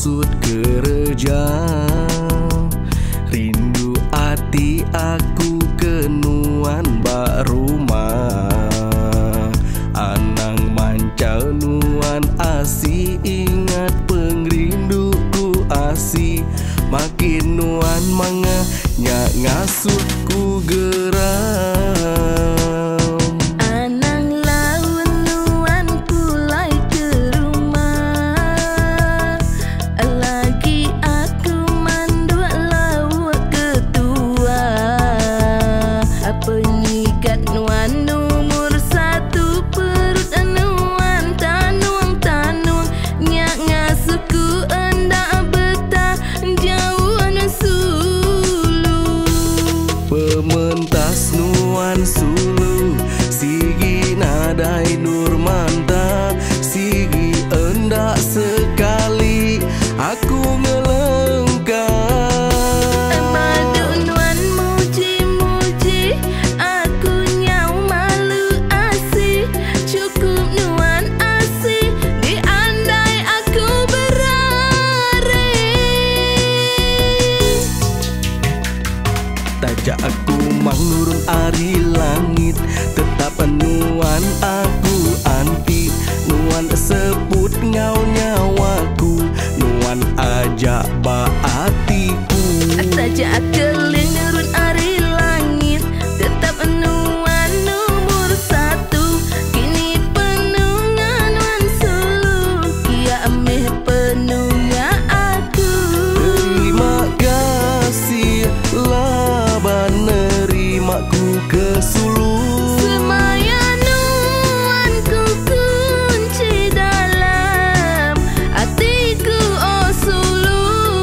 maksud kerja. Rindu hati aku kenuan bak rumah. Anang mancal nuan asi, ingat pengrinduku asi. Makin nuan manga nyak ngasutku geram. Anang laun nuan pulai ke rumah. Lagi aku manduk lawak ketua. Penyikat nuan nomor satu, perut nuan tanuang-tanuang. Nyak ngasuku endak betah jauh sulu. Pementas nuan sulu, sigi nadai Nurmanta. Sigi endak sekali aku ngelengkap. Baduk nuan muji-muji, aku nyau malu asih. Cukup nuan asih, diandai aku berari. Tajak aku mang nurun ari langit, tetap nuan aku anti. Nuan sebut ngau nyawaku, nuan ajak ba hatiku. Saja keling nurun ari langit, tetap nuan nomor satu. Kini penungan nuan sulu, kia ameh penunga aku. Terima kasih lah banerimaku ke Sulu. Semaya nuan ku kunci dalam hatiku, oh Sulu.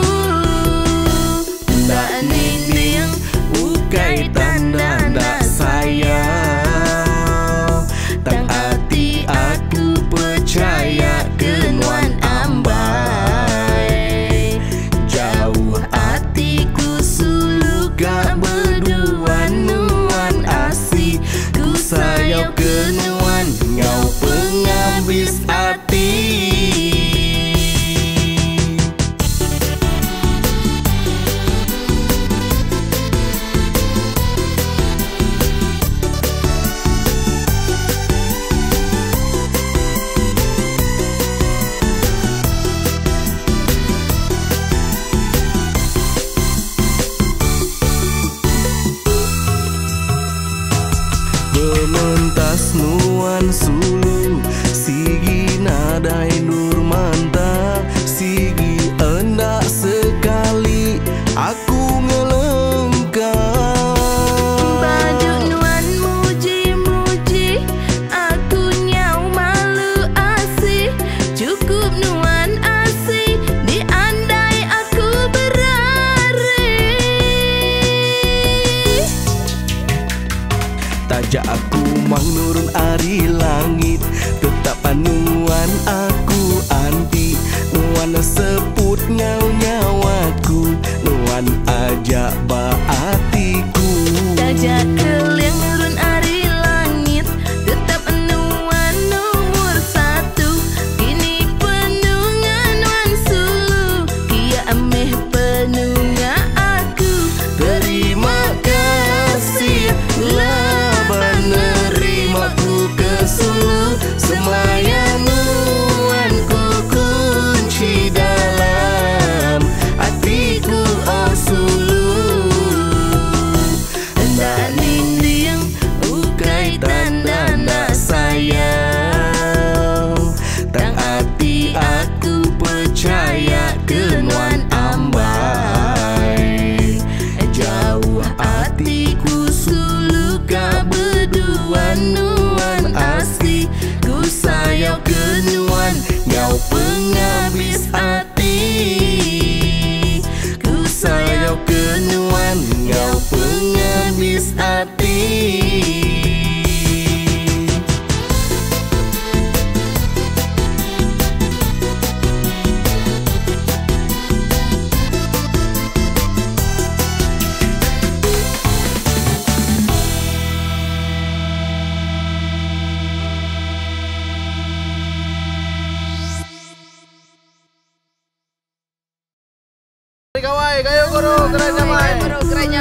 Ndak ninding ukai tanda ndak sayang. Tang hati aku percaya ke nuan ambai. Jauh hatiku Sulu gak berdua nuan asih. Ku sayang ke nuan ngau penghabis hati. Pementas nuan Sulu, sigi nadai Nurmanta. Sigi endak sekali aku ngelengkap. Baduk nuan muji-muji, aku nyau malu asih. Cukup nuan asih, diandai aku berari. Tajak aku mang nurun ari langit, tetap nuan aku anti. Nuan sebut ngau nyawaku, nuan ajak ba hatiku. Tajak keling nurun ari langit, tetap nuan nomor satu. Kini penungan nuan sulu, kia ameh penunga aku. Terima kasih lah banerimaku ke Sulu. Semaya nuan ku kunci dalam hatiku, oh Sulu. Ndak ninding ukai tanda ndak sayang. Tang hati aku percaya ke nuan ambai. Jauh hatiku Sulu gak berdua nuan asli. Ku sayang ke nuan ngau penghabis hati. Ku sayang ke nuan ngau penghabis hati. kawai, kayo guru, gerai jamai. Guru gerai